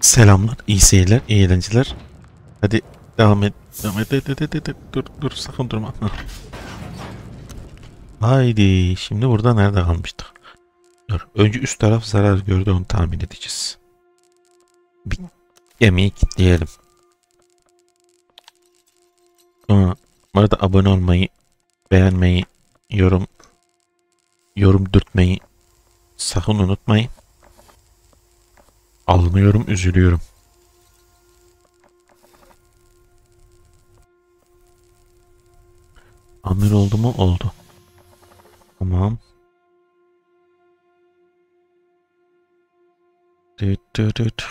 Selamlar, iyi seyirler, iyi eğlenceler. Hadi devam et, devam et, dur, sakın durma. Hah. Haydi, şimdi burada nerede kalmıştık? Dur, önce üst taraf zarar gördü, onu tahmin edeceğiz. Bir gemiyi kilitleyelim. Sonra bu arada abone olmayı, beğenmeyi, yorum dürtmeyi sakın unutmayın. Alınıyorum, üzülüyorum. Amir oldu mu? Oldu. Tamam. Düt düt düt.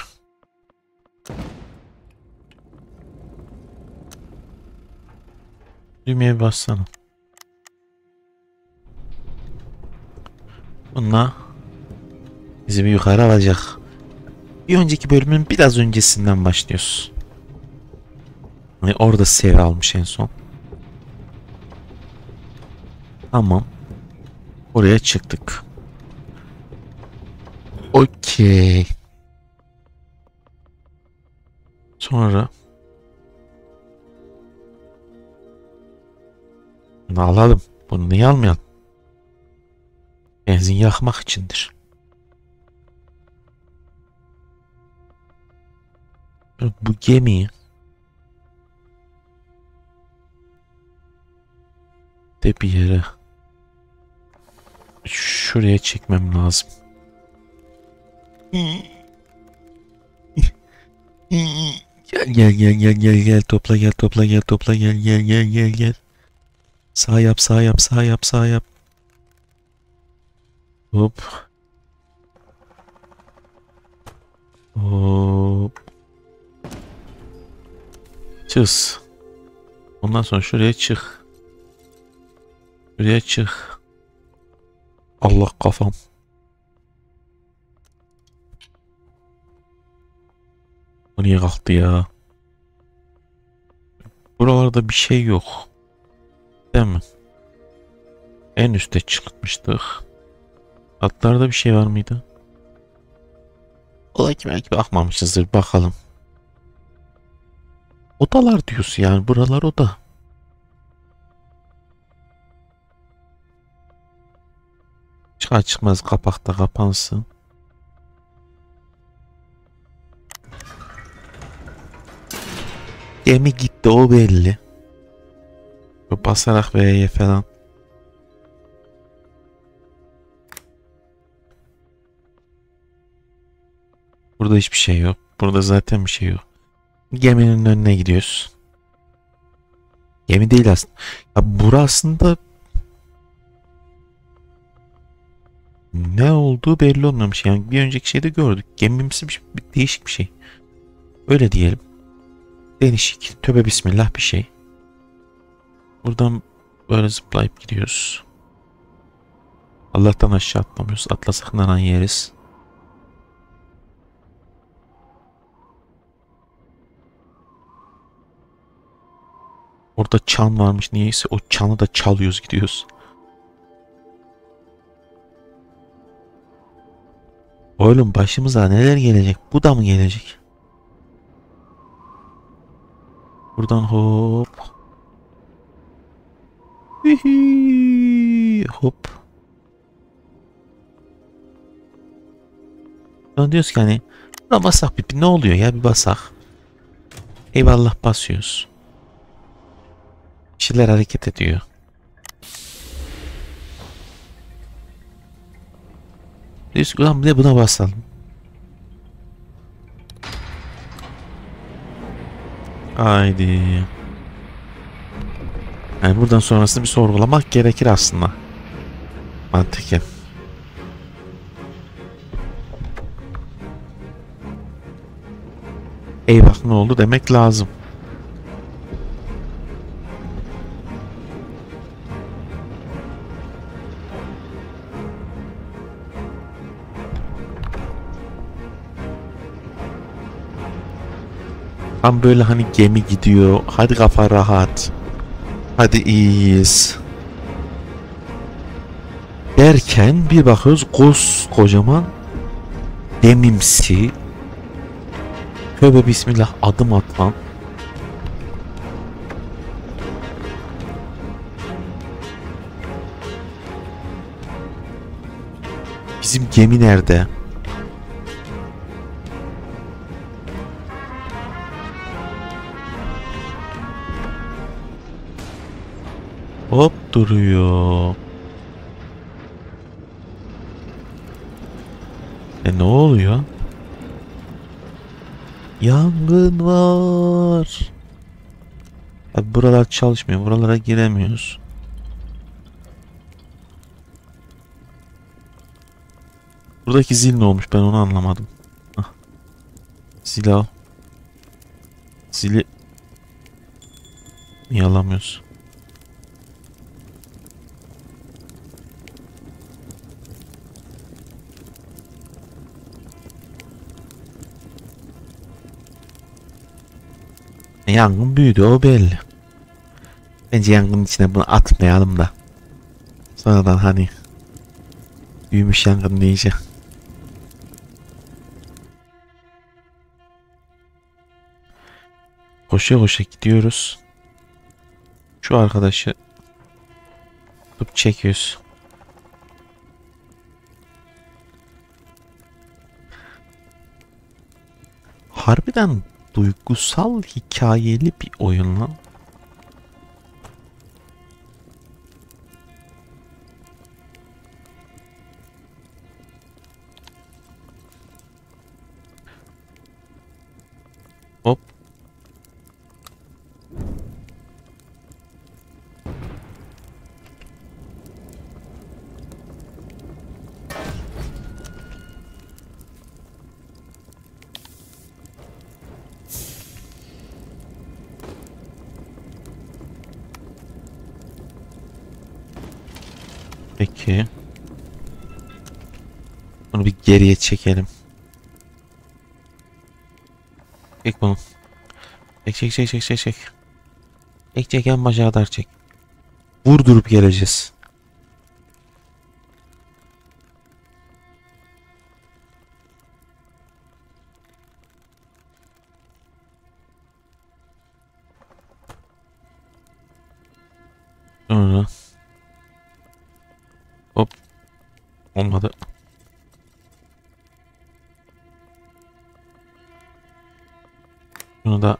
Düğmeye bassana. Bununla bizi bir yukarı alacak. Bir önceki bölümün biraz öncesinden başlıyoruz. Hani orada seyir almış en son. Tamam. Oraya çıktık. Okey. Sonra bunu alalım. Bunu niye almayalım? Benzin yakmak içindir. Bu gemiyi de bir yere şuraya çekmem lazım. Gel topla gel. Sağ yap. Hop. Hop. Çıs. Ondan sonra şuraya çık. Şuraya çık. Allah kafam. Bu niye kalktı ya? Buralarda bir şey yok. Değil mi? En üste çıkmıştık. Altlarda bir şey var mıydı? Ola ki belki bakmamışızdır. Bakalım. Odalar diyorsun yani. Buralar oda. Çıkar çıkmaz kapakta kapansın. Gemi gitti, o belli. Basarak V'ye falan. Burada hiçbir şey yok. Burada zaten bir şey yok. Geminin önüne gidiyoruz. Gemi değil aslında. Ya burası aslında ne olduğu belli olmamış. Yani bir önceki şeyde gördük. Gemimsi bir değişik bir şey. Öyle diyelim. Değişik. Tövbe bismillah bir şey. Buradan böyle zıplayıp gidiyoruz. Allah'tan aşağı atlamıyoruz. Atlasak nanan yeriz. Orada çan varmış. Niyeyse o çanı da çalıyoruz, gidiyoruz. Oğlum başımıza neler gelecek? Bu da mı gelecek? Buradan hop. Hop. Sonra diyoruz ki hani buna basak bir ne oluyor ya, bir basak. Eyvallah basıyoruz. Bir şeyler hareket ediyor. Diyoruz ki ulan bir de buna basalım. Haydi. Yani buradan sonrasını bir sorgulamak gerekir aslında. Mantıken. Eyvah ne oldu demek lazım. Tam böyle hani gemi gidiyor. Hadi kafa rahat. Hadi iyiyiz. Derken bir bakıyoruz kocaman gemimsi Tövbe bismillah, adım at lan. Bizim gemi nerede? Hop duruyor. Ne oluyor? Yangın var. Abi buralar çalışmıyor. Buralara giremiyoruz. Buradaki zil ne olmuş, ben onu anlamadım. Hah. Zili al. Zili niye alamıyoruz? Yangın büyüdü, o belli. Bence yangının içine bunu atmayalım da. Sonradan hani büyümüş yangın diyeceğim. Koşa koşa gidiyoruz. Şu arkadaşı tutup çekiyoruz. Harbiden duygusal hikayeli bir oyun lan. Hop. Peki. Bunu bir geriye çekelim. Çek bunu. Çek çek çek çek çek çek. Çek çek, en başa kadar çek. Vurdurup geleceğiz. Sonra. Hop. Olmadı. Bunu da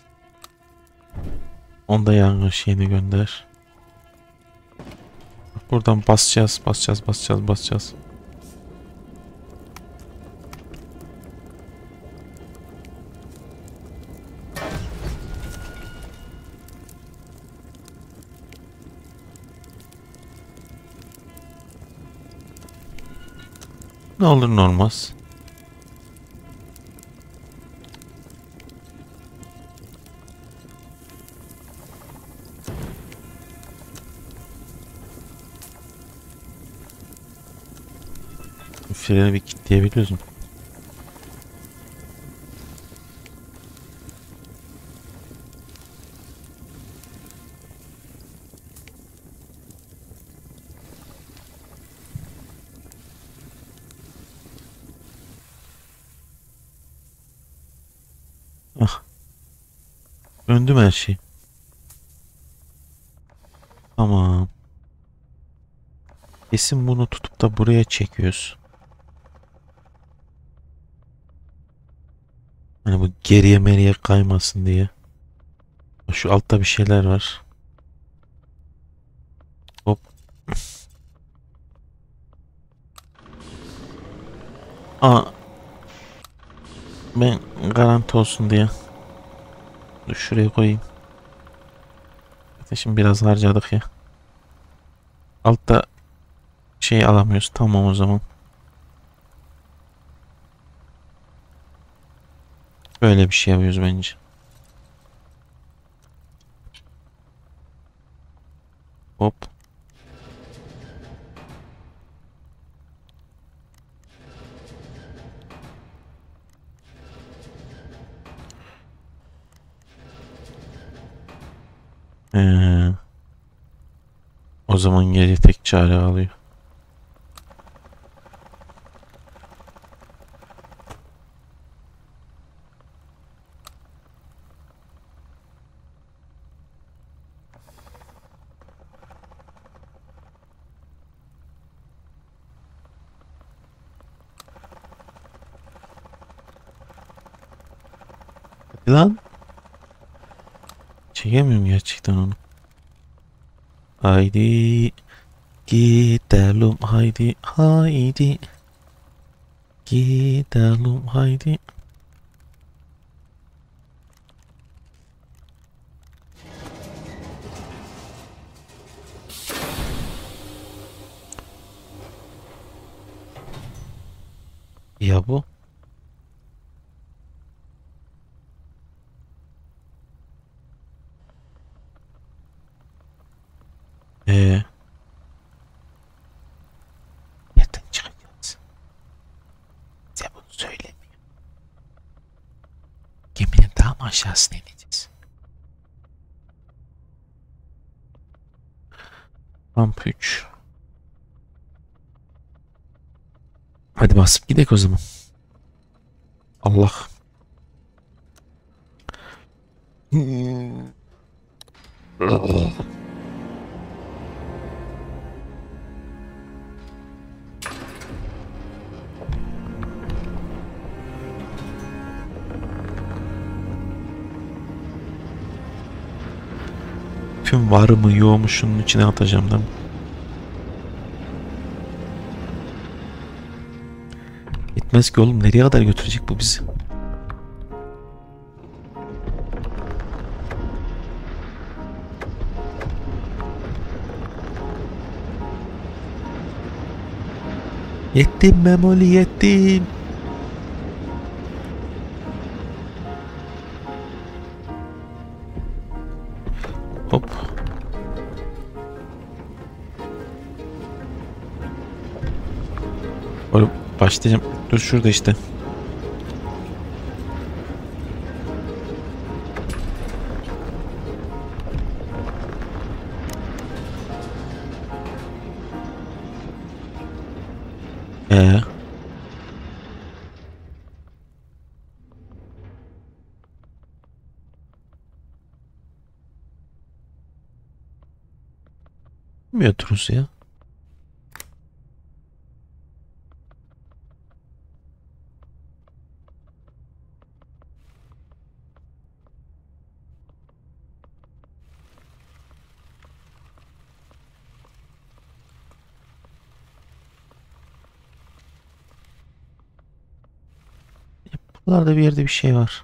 onda yangın şeyini gönder. Buradan basacağız, basacağız, basacağız, basacağız. Ne olur ne olmaz. Freni bir kilitleyebiliyoruz mu? Ah. Döndüm her şey. Tamam. Kesin bunu tutup da buraya çekiyoruz. Hani bu geriye meriye kaymasın diye. Şu altta bir şeyler var. Hop. Aa. Ben garanti olsun diye. Dur şuraya koyayım. Zaten şimdi biraz harcadık ya. Altta şey alamıyoruz. Tamam o zaman. Böyle bir şey yapıyoruz bence. Hop. Ee, O zaman geri tek çare alıyor. Lan çekemiyorum gerçekten onu. Haydi gidelim haydi haydi gidelim haydi. Ya bu? Ee, Nereden çıkacağız? Size bunu söylemiyor. Geminin daha mı aşağısına ineceğiz? Ramp 3. Hadi basıp gidelim o zaman. Allah. Tüm varımı yoğumu şunun içine atacağım da. Gitmez ki oğlum, nereye kadar götürecek bu bizi? Yettim Memoli yettim. Hop. Oğlum başlayacağım. Dur şurada işte. Ee, Bilmiyoruz ya. Buralarda bir yerde bir şey var.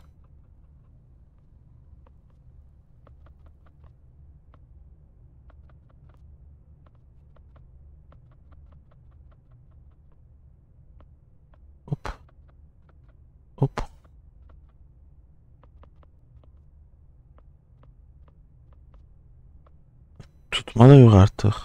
Hop. Hop. Tutma da yok artık.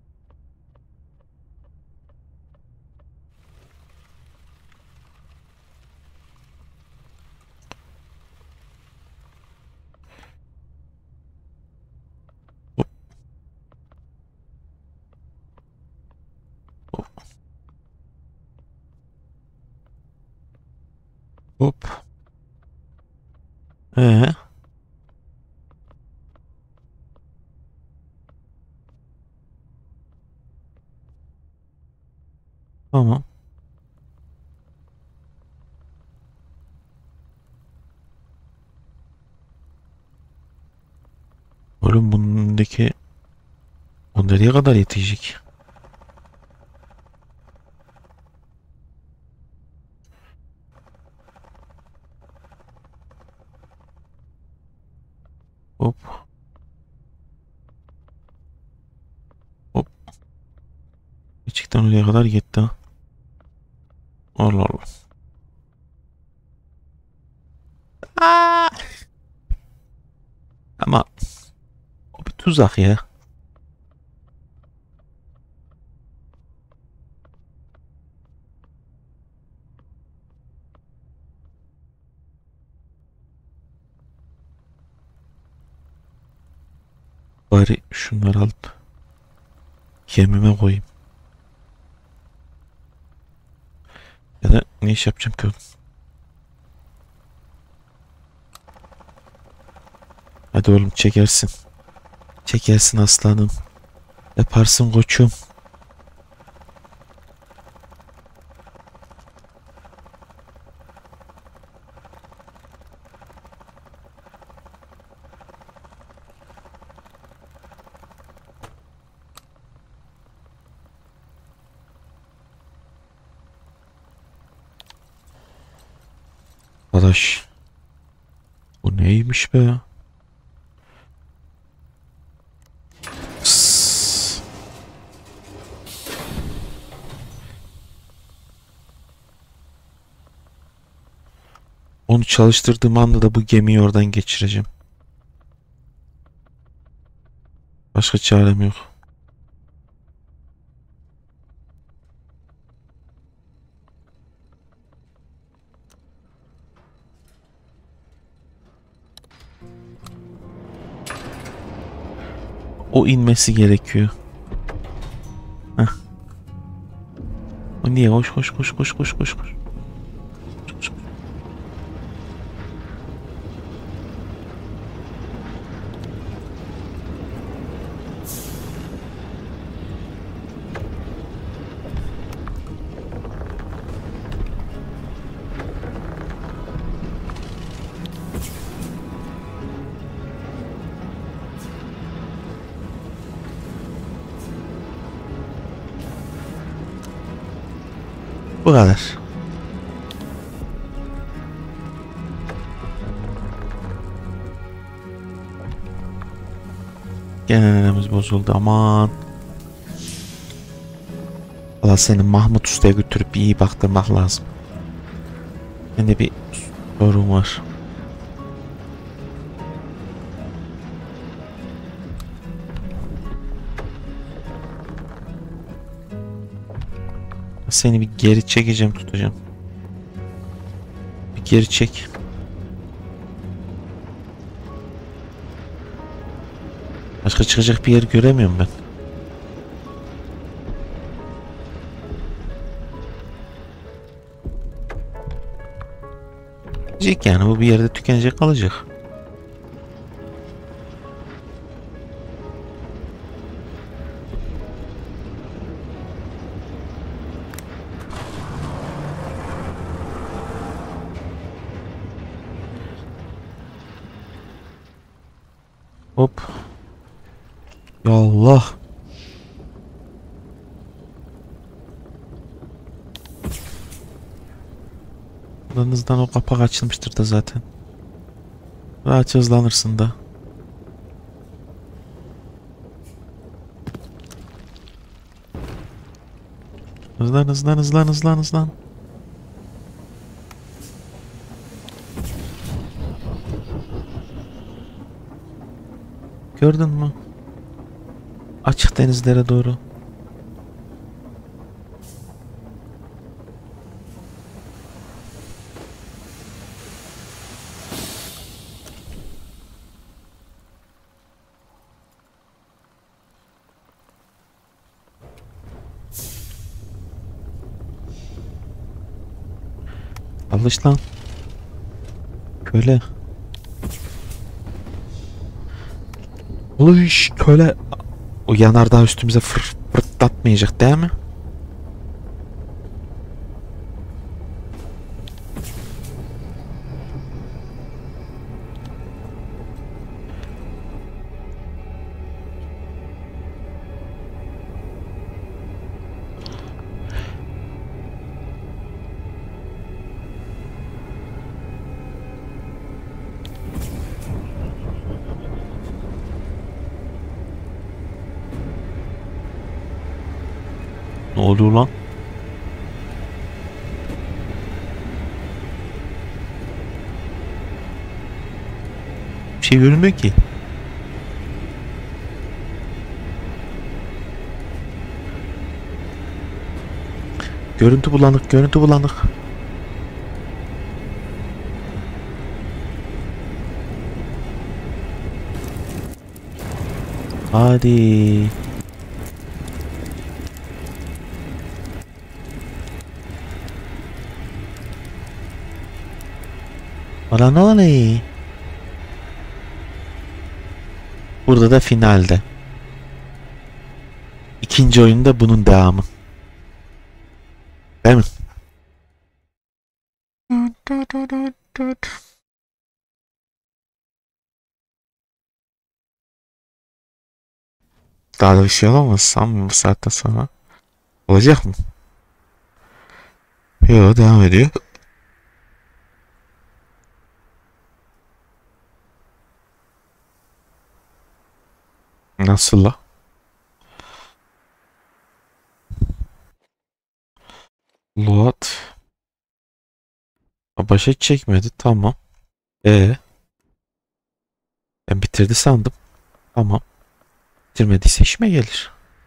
Hop. Hop. Hop. Ee, tamam. Oğlum bundaki o nereye kadar yetecek? Hop. Hop. Gerçekten oraya kadar gitti ha. Allah Allah. Aa! Ama o bir tuzak ya. Bari şunları alıp yemime koyayım. Ya da ne iş yapacağım ki oğlum? Hadi oğlum çekersin. Çekersin aslanım. Yaparsın koçum. Arkadaş. Bu neymiş be? Sss. Onu çalıştırdığım anda da bu gemiyi oradan geçireceğim. Başka çarem yok. O inmesi gerekiyor. Heh. O niye? Koş koş koş koş koş koş koş. Koş, koş. Bu kadar. Gene bozuldu aman. Valla seni Mahmut Usta'ya götürüp iyi baktırmak lazım. Bende bir sorun var. Seni bir geri çekeceğim, tutacağım. Bir geri çek. Başka çıkacak bir yer göremiyorum ben. Diyecek yani bu bir yerde tükenecek, kalacak. Hop. Ya Allah. Hızdan o kapak açılmıştır da zaten. Rahat hızlanırsın da. Hızlan hızlan hızlan hızlan hızlan. Gördün mü? Açık denizlere doğru. Alış lan. Köle. Uluş köle. O yanardağ üstümüze fırlatmayacak değil mi? Ne oluyor lan? Bir şey görünmüyor ki. Görüntü bulanık, görüntü bulanık. Hadi. Ulan oley. Burada da finalde. İkinci oyunda bunun devamı. Değil mi? Daha da bir şey olamaz sanmıyorum bu saatten sonra. Olacak mı? Yok, devam ediyor. Nasıl la? Load. Başa çekmedi. Tamam. E ben bitirdi sandım. Tamam. Bitirmediyse işime gelir.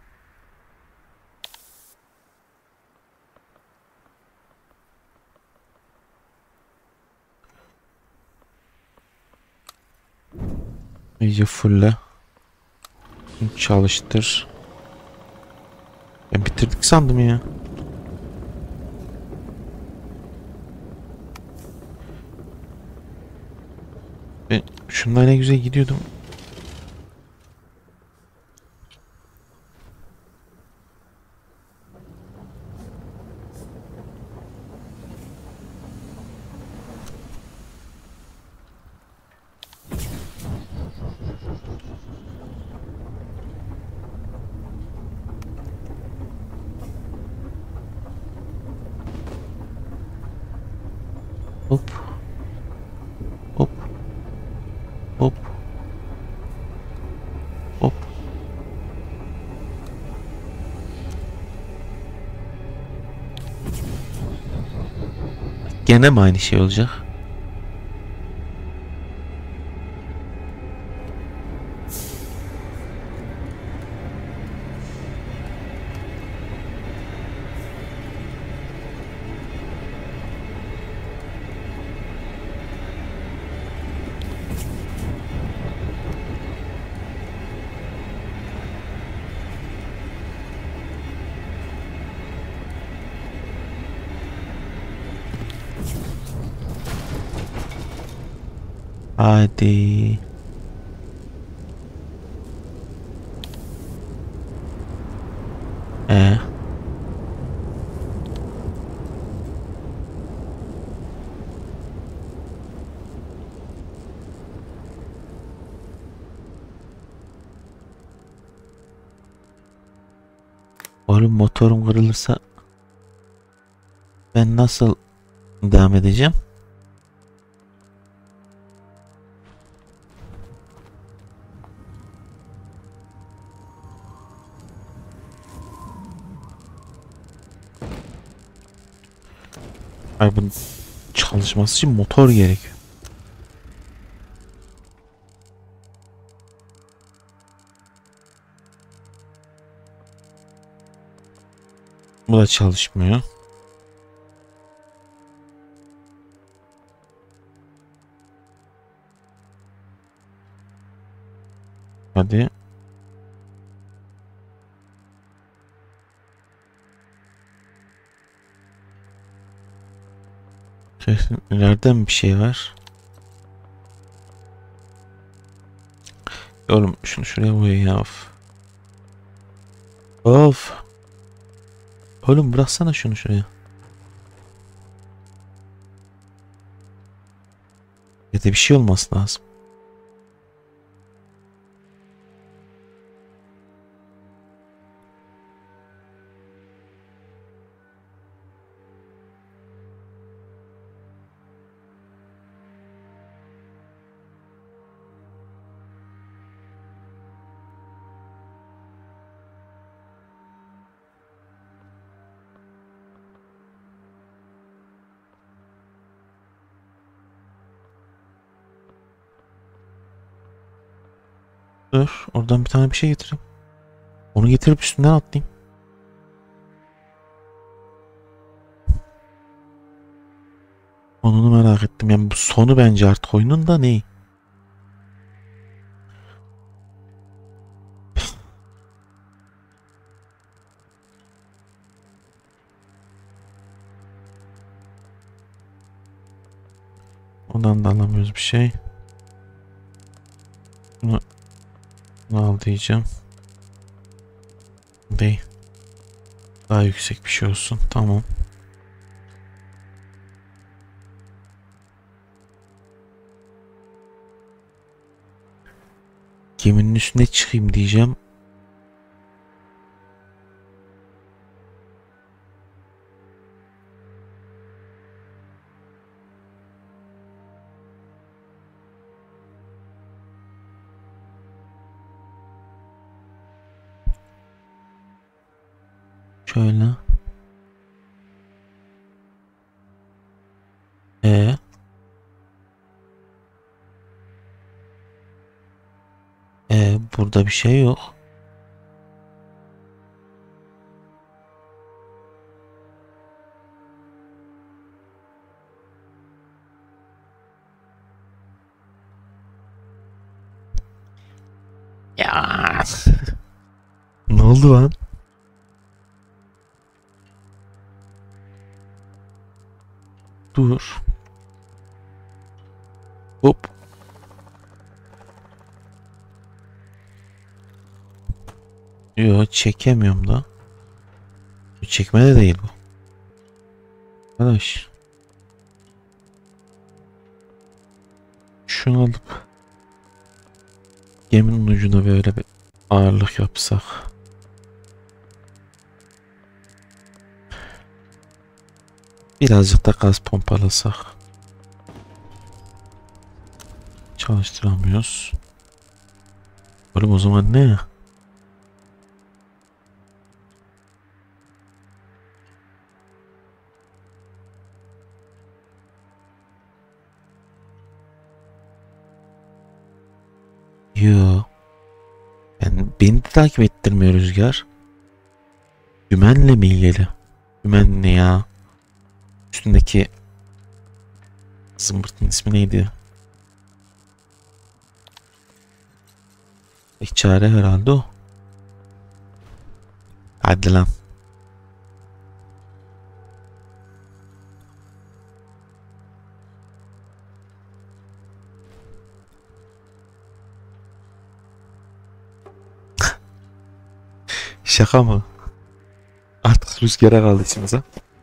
İyice fulle. Çalıştır. Ben bitirdik sandım ya. Ben şundan ne güzel gidiyordum. Hop hop hop hop. Gene mi aynı şey olacak? Hadi. E. Oğlum motorum kırılırsa ben nasıl devam edeceğim? Ay bunun çalışması için motor gerekiyor. Bu da çalışmıyor. Hadi. Kesin ileriden bir şey var. Oğlum şunu şuraya koy ya. Of. Of. Oğlum bıraksana şunu şuraya. Ya da bir şey olması lazım. Dur. Oradan bir tane bir şey getireyim. Onu getirip üstünden atlayayım. Onu merak ettim. Yani bu sonu bence artık oyunun da ne? Ondan da alamıyoruz bir şey. Bunu, bunu al diyeceğim. Değil. Daha yüksek bir şey olsun. Tamam. Geminin üstüne çıkayım diyeceğim. şöyle. E burada bir şey yok. Ya. Ne oldu lan? Dur. Hop. Yo, çekemiyorum da. Çekme de değil bu. Arkadaş. Şunu alıp geminin ucuna böyle bir ağırlık yapsak. Birazcık da gaz pompalasak. Çalıştıramıyoruz. Oğlum o zaman ne? Yo. Beni de takip ettirmiyor rüzgar. Dümenle mi ilgili? Dümen ne ya? Üstündeki zımbırtının ismi neydi? İçare herhalde o. Hadi lan. Şaka mı? Artık rüzgara kaldı içimize.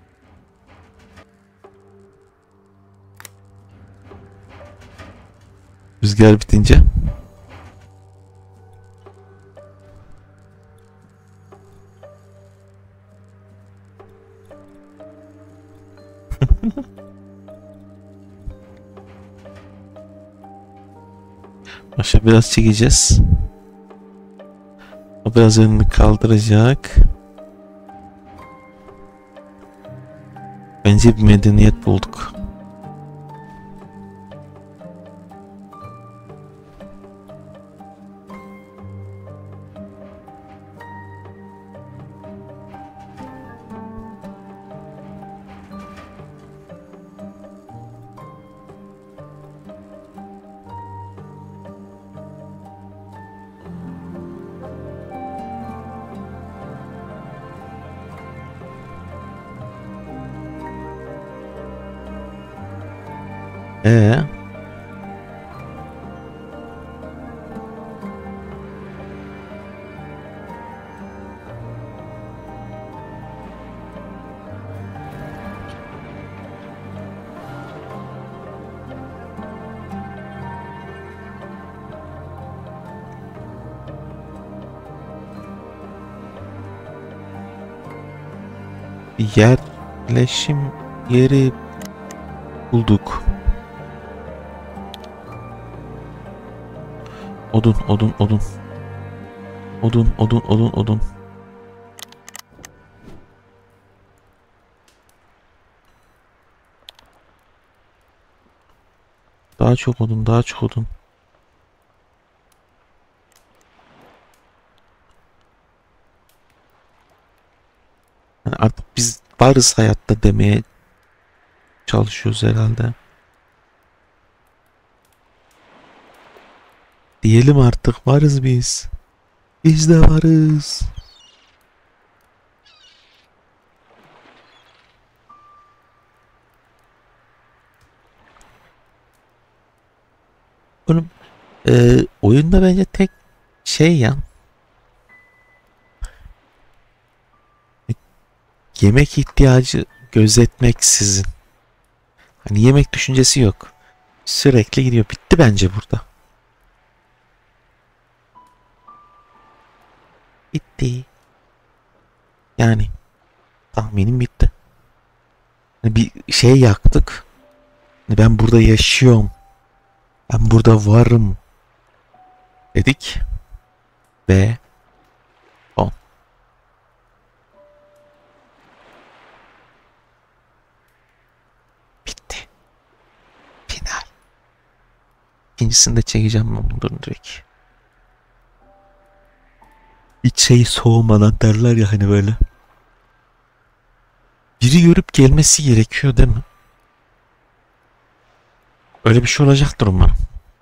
Rüzgar bitince aşağı biraz çekeceğiz. O biraz önünü kaldıracak. Bence bir medeniyet bulduk. Ee, yerleşim yeri bulduk. Odun, odun, odun. Odun, odun, odun, odun. Daha çok odun, daha çok odun. Yani artık biz varız hayatta demeye çalışıyoruz herhalde. Diyelim artık varız biz. Biz de varız. Oğlum oyunda bence tek şey ya. Yemek ihtiyacı gözetmeksizin. Hani yemek düşüncesi yok. Sürekli gidiyor. Bitti bence burada. Bitti. Yani tahminim bitti. Hani bir şey yaktık. Hani ben burada yaşıyorum. Ben burada varım dedik ve on. ikincisini de çekeceğim ben bunların direkt. Hiç şey soğumadan derler ya hani böyle. Biri görüp gelmesi gerekiyor değil mi? Öyle bir şey olacaktır umarım.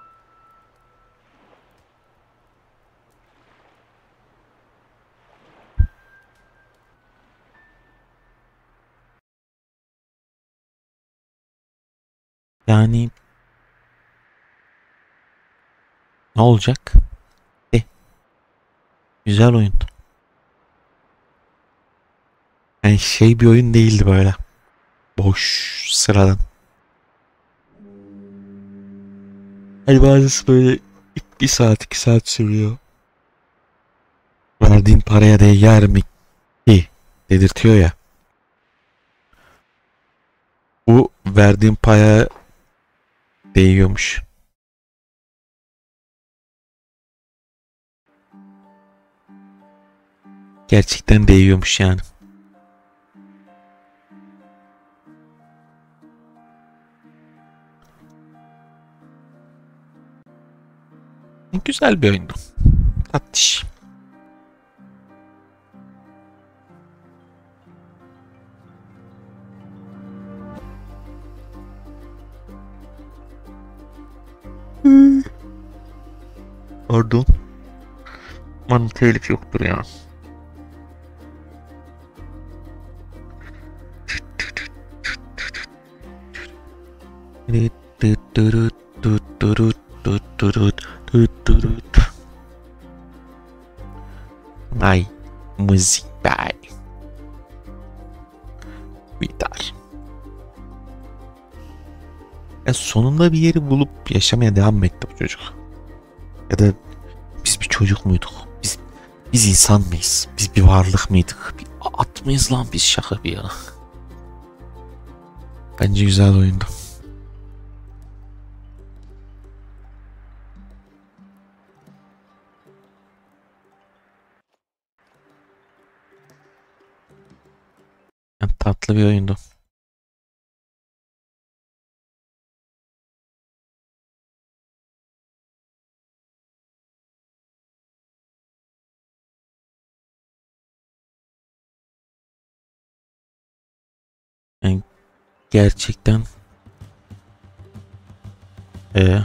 Yani ne olacak? E, güzel oyun. Yani şey bir oyun değildi böyle. Boş sıradan. Hani bazısı böyle bir saat 2 saat sürüyor. Verdiğin paraya değer mi ki dedirtiyor ya. Bu verdiğin paraya değiyormuş. Gerçekten değiyormuş yani. Güzel bir oyundu. Tatlış. Pardon. Aman telif yoktur ya. Ay, müzik bay. Biter. Ya sonunda bir yeri bulup yaşamaya devam etti bu çocuk. Ya da biz bir çocuk muyduk? Biz insan mıyız? Biz bir varlık mıydık? Bir at mıyız lan biz, şaka bir ya. Bence güzel oyundu. Yani tatlı bir oyundu. Yani gerçekten e,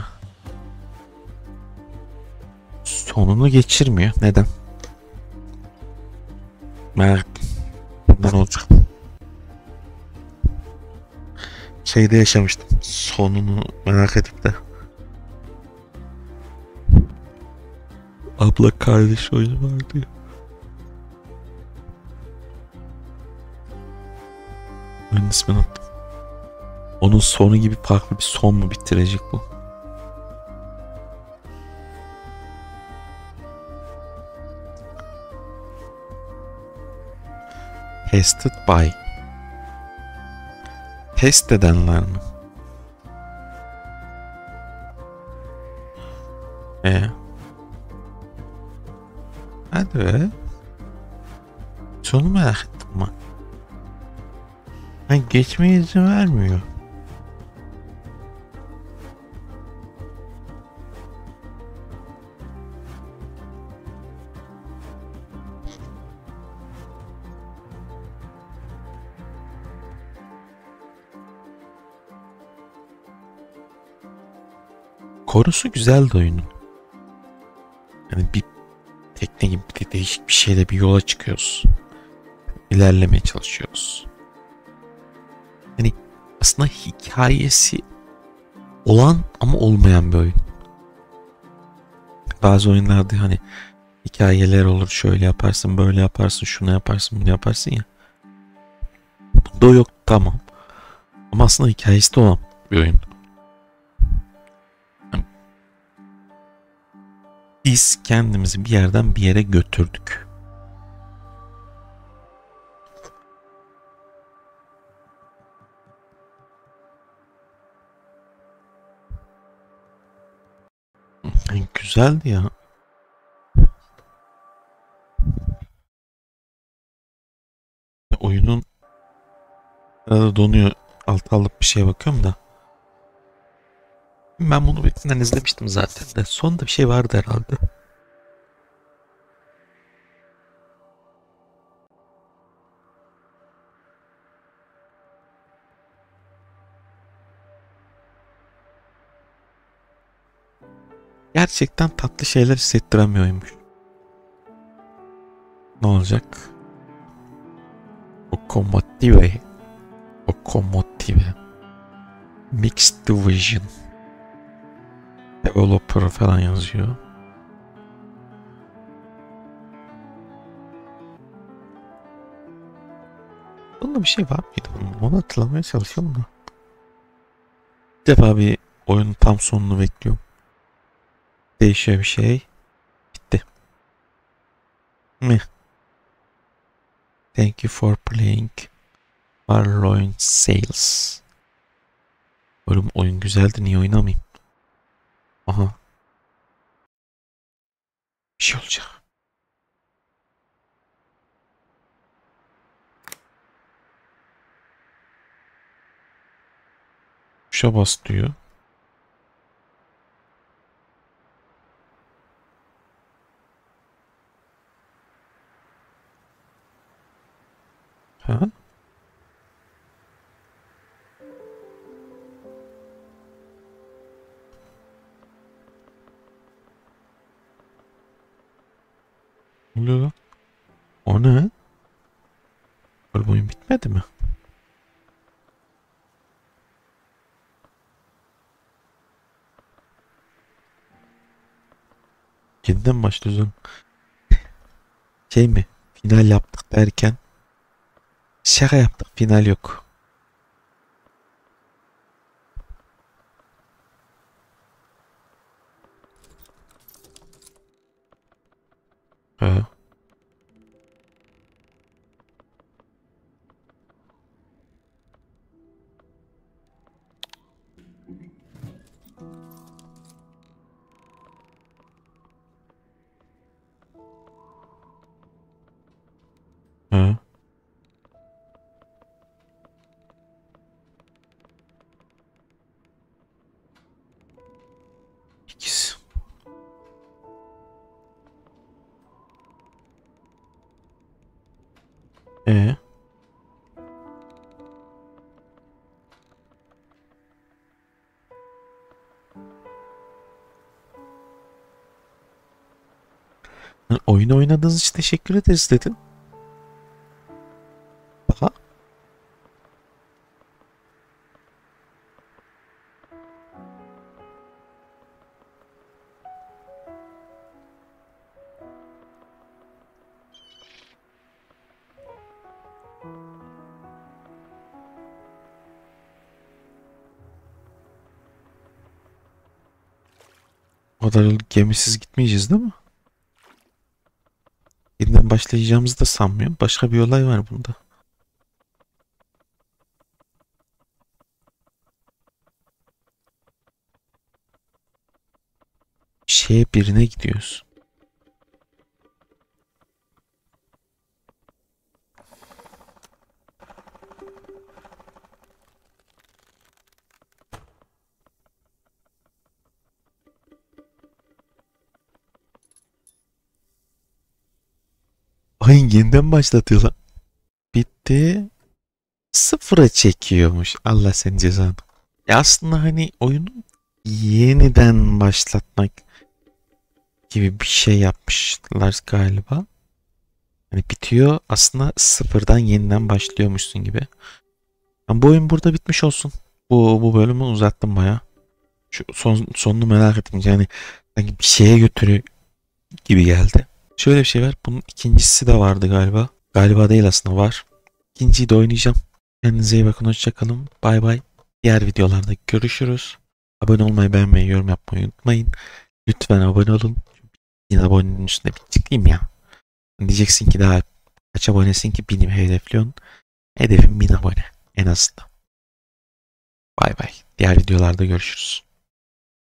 sonunu geçirmiyor. Neden? Merak bundan olacak. Şeyde yaşamıştım. Sonunu merak edip de. Abla kardeş oyunu vardı ya. Oyunun ismini unuttum. Onun sonu gibi farklı bir son mu bitirecek bu? Tested by. Test edenler mi? E, hadi be. Sonu merak ettim ben. Yani geçmeye izin vermiyor. Konusu güzeldi oyunun. Yani bir tekne gibi bir değişik bir şeyle bir yola çıkıyoruz. İlerlemeye çalışıyoruz. Hani aslında hikayesi olan ama olmayan bir oyun. Bazı oyunlarda hani hikayeler olur, şöyle yaparsın, böyle yaparsın, şunu yaparsın, bunu yaparsın ya. Bunda o yok, tamam. Ama aslında hikayesi de olan bir oyun. Yani biz kendimizi bir yerden bir yere götürdük. Yani güzeldi ya. Oyunun arada donuyor. Alt alıp bir şeye bakıyorum da. Ben bunu bitinden izlemiştim zaten de. Sonunda bir şey vardı herhalde. Gerçekten tatlı şeyler hissettiremiyormuş. Ne olacak? Okomotive. Okomotive. Mixed Division. Developer falan yazıyor. Bunda bir şey var mıydı? Onu hatırlamaya çalışıyorum da. Bir defa bir oyunun tam sonunu bekliyorum. Değişiyor bir şey. Bitti. Mi? Thank you for playing Warloin Sales. Oğlum oyun güzeldi, niye oynamayayım? Aha, bir şey olacak. Tuşa bas diyor. Ha? Ne oluyor lan? O ne? Oğlum oyun bitmedi mi? Yeniden başlıyoruz oğlum. Şey mi? Final yaptık derken şaka yaptık, final yok. Ha. Ha. İkisi. Ee, oyunu oynadığınız için teşekkür ederiz dedin. Aha. O kadar yıl gemisiz gitmeyeceğiz değil mi? Yeniden başlayacağımızı da sanmıyorum. Başka bir olay var bunda. Şeye birine gidiyoruz. Oyun yeniden başlatıyorlar. Bitti. Sıfıra çekiyormuş. Allah senin cezanı. Ya aslında hani oyunu yeniden başlatmak gibi bir şey yapmışlar galiba. Hani bitiyor, aslında sıfırdan yeniden başlıyormuşsun gibi. Yani bu oyun burada bitmiş olsun. Bu bölümü uzattım baya. Şu sonunu merak ettim. Yani sanki bir şeye götürüyor gibi geldi. Şöyle bir şey var. Bunun ikincisi de vardı galiba. Galiba değil, aslında var. İkinciyi de oynayacağım. Kendinize iyi bakın. Hoşça kalın. Bay bay. Diğer videolarda görüşürüz. Abone olmayı, beğenmeyi, yorum yapmayı unutmayın. Lütfen abone olun. Yine abonenin üstünde bir tıklayayım ya. Diyeceksin ki daha kaç abonesin ki, benim hedefliyorsun. Hedefim 1000 abone en azından. Bay bay. Diğer videolarda görüşürüz.